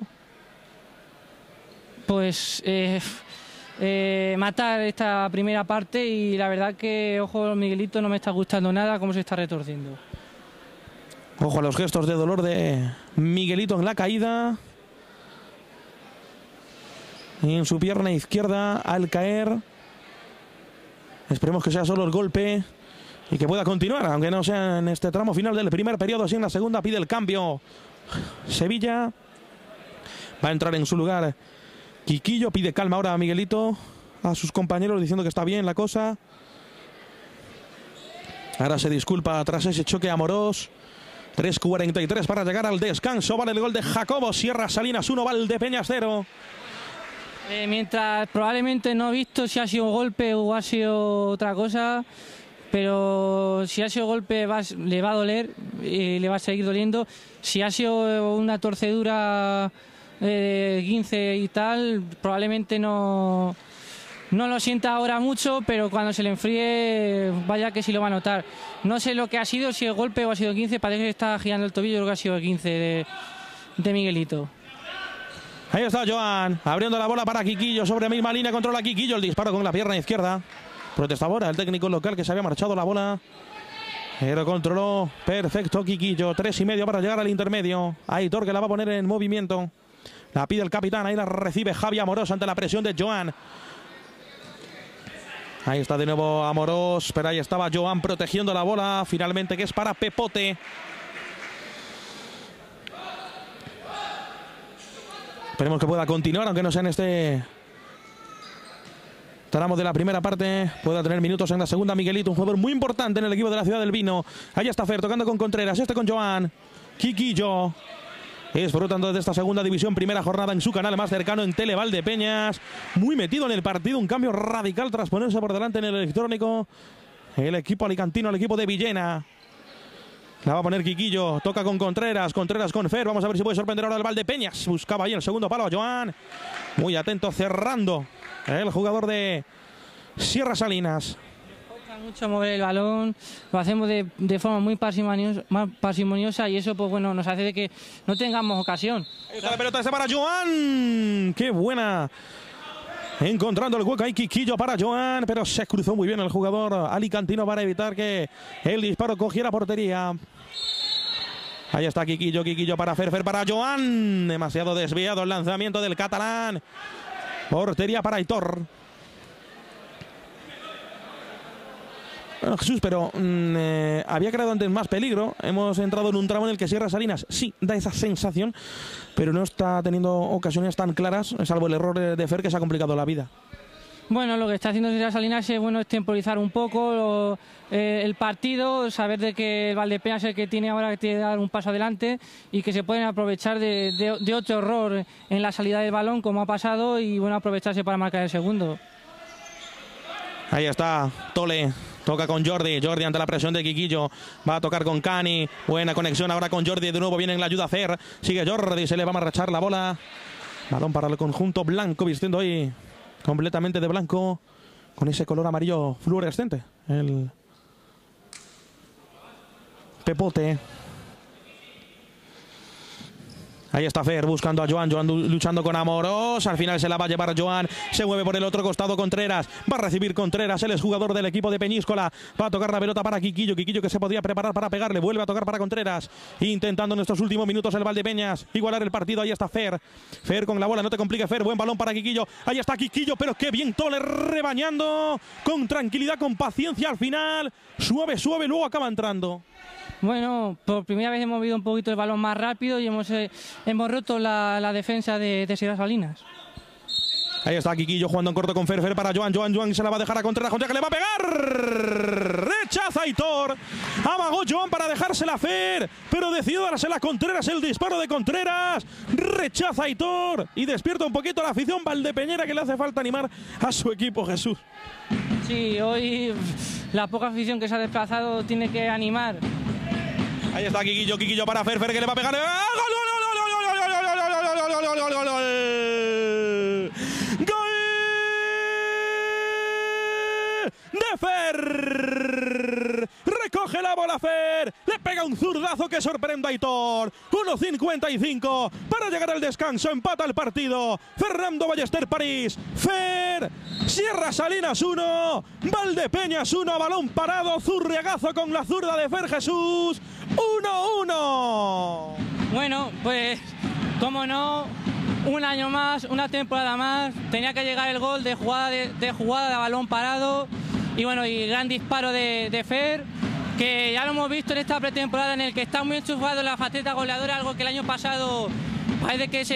pues matar esta primera parte, y la verdad que, ojo, Miguelito, no me está gustando nada cómo se está retorciendo. Ojo a los gestos de dolor de Miguelito en la caída. En su pierna izquierda al caer. Esperemos que sea solo el golpe y que pueda continuar, aunque no sea en este tramo final del primer periodo. Así en la segunda pide el cambio Sevilla. Va a entrar en su lugar Quiquillo. Pide calma ahora a Miguelito, a sus compañeros, diciendo que está bien la cosa. Ahora se disculpa tras ese choque Amorós. 3:43 para llegar al descanso. Vale el gol de Jacobo. Sierra Salinas 1, Valdepeñas 0. Mientras probablemente no he visto si ha sido golpe o ha sido otra cosa, pero si ha sido golpe le va a doler y le va a seguir doliendo. Si ha sido una torcedura 15 y tal, probablemente no lo sienta ahora mucho, pero cuando se le enfríe, vaya que sí lo va a notar. No sé lo que ha sido, si el golpe o ha sido 15, parece que está girando el tobillo, creo que ha sido el 15 de Miguelito. Ahí está Joan, abriendo la bola para Quiquillo, sobre misma línea, controla Quiquillo, el disparo con la pierna izquierda. Protesta ahora el técnico local, que se había marchado la bola. Pero controló perfecto Quiquillo. 3,5 para llegar al intermedio. Aitor, que la va a poner en movimiento. La pide el capitán, ahí la recibe Javi Amorós ante la presión de Joan. Ahí está de nuevo Amorós, pero ahí estaba Joan protegiendo la bola. Finalmente, que es para Pepote. Esperemos que pueda continuar, aunque no sea en este tramo de la primera parte. Pueda tener minutos en la segunda. Miguelito, un jugador muy importante en el equipo de la Ciudad del Vino. Ahí está Fer, tocando con Contreras, con Joan. Quiquillo. Disfrutando de esta segunda división, primera jornada en su canal más cercano, en Tele Valdepeñas. Muy metido en el partido, un cambio radical tras ponerse por delante en el electrónico. El equipo alicantino, el equipo de Villena. La va a poner Quiquillo, toca con Contreras, Contreras con Fer. Vamos a ver si puede sorprender ahora el Valdepeñas. Buscaba ahí el segundo palo a Joan. Muy atento, cerrando el jugador de Sierra Salinas. Mucho mover el balón, lo hacemos de forma muy parsimoniosa, y eso pues bueno nos hace de que no tengamos ocasión. Ahí está la pelota, esa para Joan. Qué buena. Encontrando el hueco ahí Quiquillo para Joan, pero se cruzó muy bien el jugador alicantino para evitar que el disparo cogiera portería. Ahí está Quiquillo, Quiquillo para Fer, Fer para Joan. Demasiado desviado el lanzamiento del catalán. Portería para Aitor. Bueno, Jesús, pero había creado antes más peligro. Hemos entrado en un tramo en el que Sierra Salinas sí da esa sensación, pero no está teniendo ocasiones tan claras, salvo el error de Fer, que se ha complicado la vida. Bueno, lo que está haciendo Sierra Salinas es temporizar un poco el partido, saber de que el Valdepeñas es el que tiene ahora que dar un paso adelante, y que se pueden aprovechar de otro error en la salida del balón, como ha pasado, y bueno, aprovecharse para marcar el segundo. Ahí está Tole. Toca con Jordi, Jordi ante la presión de Quiquillo, va a tocar con Cani, buena conexión ahora con Jordi, de nuevo viene en la ayuda a Fer, sigue Jordi, se le va a marchar la bola, balón para el conjunto blanco, vistiendo hoy completamente de blanco, con ese color amarillo fluorescente, el Pepote. Ahí está Fer buscando a Joan. Joan luchando con Amorós. Al final se la va a llevar Joan. Se mueve por el otro costado Contreras. Va a recibir Contreras. Él es jugador del equipo de Peñíscola. Va a tocar la pelota para Quiquillo. Quiquillo que se podía preparar para pegarle. Vuelve a tocar para Contreras. Intentando en estos últimos minutos el Valdepeñas igualar el partido. Ahí está Fer. Fer con la bola. No te complique, Fer. Buen balón para Quiquillo. Ahí está Quiquillo. Pero qué bien Tole rebañando. Con tranquilidad, con paciencia al final. Suave, suave. Luego acaba entrando. Bueno, por primera vez hemos movido un poquito el balón más rápido y hemos roto la defensa de Sierra Salinas. Ahí está Quiquillo jugando en corto con Fer. Fer para Joan. Joan se la va a dejar a Contreras. Contreras que le va a pegar. Rechaza Aitor. Amagó Joan para dejársela a Fer, pero decidió dársela a Contreras. El disparo de Contreras. Rechaza Aitor y despierta un poquito la afición valdepeñera, que le hace falta animar a su equipo, Jesús. Sí, hoy la poca afición que se ha desplazado tiene que animar. Ahí está Quiquillo. Quiquillo para Fer. Fer que le va a pegar. ¡Gol, gol, de Fer! Recoge la bola Fer, le pega un zurdazo que sorprende a Aitor. 1:55 para llegar al descanso, empata el partido Fernando Ballester París. Fer, Sierra Salinas 1, Valdepeñas 1, balón parado, zurriagazo con la zurda de Fer Jesús. 1-1. Bueno, pues cómo no, un año más, una temporada más, tenía que llegar el gol de jugada de balón parado. Y bueno, y gran disparo de Fer, que ya lo hemos visto en esta pretemporada, en el que está muy enchufado en la faceta goleadora, algo que el año pasado parece que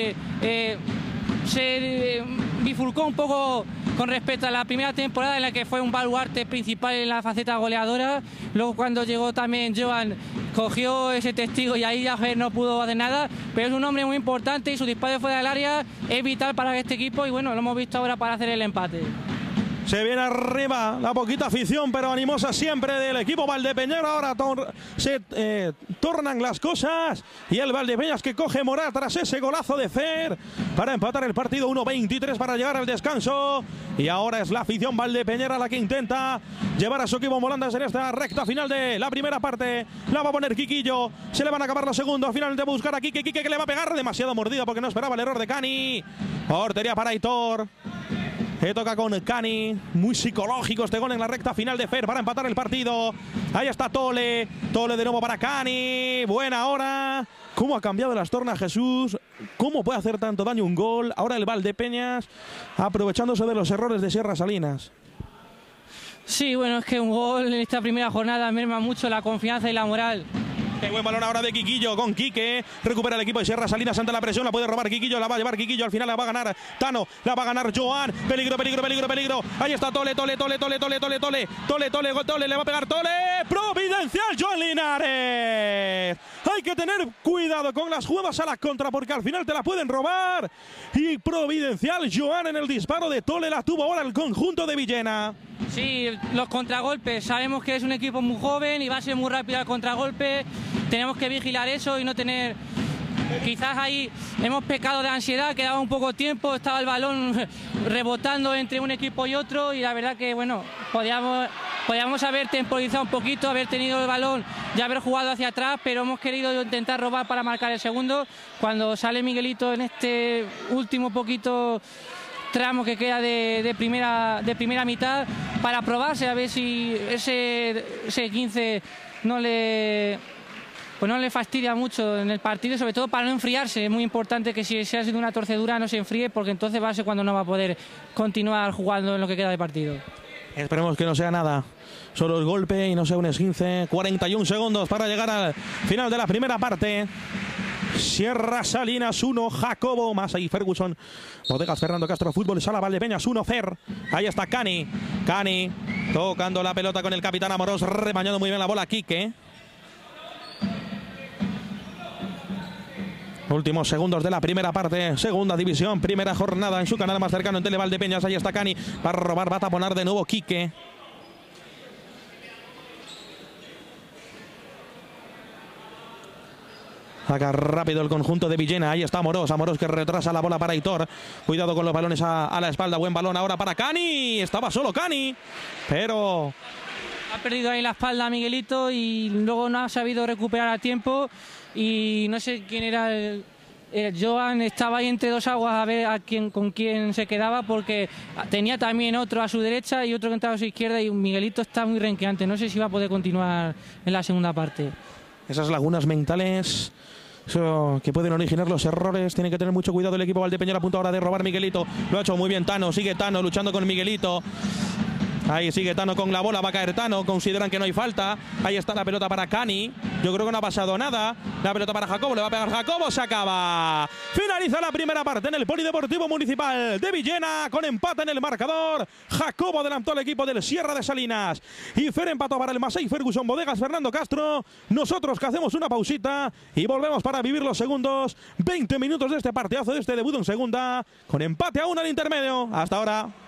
se bifurcó un poco con respecto a la primera temporada, en la que fue un baluarte principal en la faceta goleadora. Luego cuando llegó también Joan, cogió ese testigo y ahí ya Fer no pudo hacer nada, pero es un hombre muy importante y su disparo fuera del área es vital para este equipo y bueno, lo hemos visto ahora para hacer el empate. Se viene arriba la poquita afición, pero animosa siempre del equipo valdepeñero. Ahora se tornan las cosas y el Valdepeñas que coge moral tras ese golazo de Fer para empatar el partido. 1:23 para llegar al descanso. Y ahora es la afición valdepeñera la que intenta llevar a su equipo volantes en esta recta final de la primera parte. La va a poner Quiquillo. Se le van a acabar los segundos. Finalmente buscar a Quique. Quique que le va a pegar. Demasiado mordida porque no esperaba el error de Cani. Portería para Aitor. Que toca con Cani. Muy psicológico este gol en la recta final de Fer para empatar el partido. Ahí está Tole. Tole de nuevo para Cani. Buena hora. ¿Cómo ha cambiado las tornas Jesús? ¿Cómo puede hacer tanto daño un gol? Ahora el Valdepeñas aprovechándose de los errores de Sierra Salinas. Sí, bueno, es que un gol en esta primera jornada merma mucho la confianza y la moral. Qué buen balón ahora de Quiquillo con Quique. Recupera el equipo de Sierra Salinas ante la presión. La puede robar Quiquillo. La va a llevar Quiquillo. Al final la va a ganar Tano. La va a ganar Joan. Peligro, peligro, peligro, peligro. Ahí está Tole. Le va a pegar Tole. Providencial Joan Linares. Hay que tener cuidado con las jugadas a la contra porque al final te la pueden robar. Y providencial Joan en el disparo de Tole. La tuvo ahora el conjunto de Villena. Sí, los contragolpes. Sabemos que es un equipo muy joven y va a ser muy rápido al contragolpe. Tenemos que vigilar eso y no tener... Quizás ahí hemos pecado de ansiedad, quedaba un poco tiempo, estaba el balón rebotando entre un equipo y otro y la verdad que, bueno, podíamos haber temporizado un poquito, haber tenido el balón y haber jugado hacia atrás, pero hemos querido intentar robar para marcar el segundo. Cuando sale Miguelito en este último poquito tramo que queda de primera mitad para probarse, a ver si ese 15 no le fastidia mucho en el partido, sobre todo para no enfriarse. Es muy importante que si se ha sido una torcedura no se enfríe, porque entonces va a ser cuando no va a poder continuar jugando en lo que queda de partido. Esperemos que no sea nada, solo el golpe y no sea un esguince. 41 segundos para llegar al final de la primera parte. Sierra Salinas 1, Jacobo más ahí Ferguson, Bodegas Fernando Castro Fútbol Sala Valdepeñas 1, Fer. Ahí está Cani tocando la pelota con el capitán Amorós, rebañando muy bien la bola Quique. Últimos segundos de la primera parte, segunda división, primera jornada en su canal más cercano en Tele Valdepeñas. Ahí está Cani para robar, va a taponar de nuevo Quique. Saca rápido el conjunto de Villena. Ahí está Amorós. Amorós que retrasa la bola para Aitor. Cuidado con los balones a la espalda. Buen balón ahora para Cani. Estaba solo Cani, pero ha perdido ahí la espalda Miguelito y luego no ha sabido recuperar a tiempo. Y no sé quién era Joan estaba ahí entre dos aguas a ver con quién se quedaba, porque tenía también otro a su derecha y otro que entraba a su izquierda, y Miguelito está muy renqueante. No sé si va a poder continuar en la segunda parte. Esas lagunas mentales que pueden originar los errores. Tiene que tener mucho cuidado el equipo Valdepeñas, a punto ahora de robar Miguelito. Lo ha hecho muy bien Tano, sigue Tano luchando con Miguelito. Ahí sigue Tano con la bola, va a caer Tano, consideran que no hay falta. Ahí está la pelota para Cani, yo creo que no ha pasado nada. La pelota para Jacobo, le va a pegar Jacobo, se acaba. Finaliza la primera parte en el Polideportivo Municipal de Villena, con empate en el marcador. Jacobo adelantó al equipo del Sierra de Salinas y Fer empató para el Massey Ferguson Bodegas Fernando Castro. Nosotros que hacemos una pausita y volvemos para vivir los segundos 20 minutos de este partidazo, de este debut en segunda, con empate a 1 al intermedio. Hasta ahora.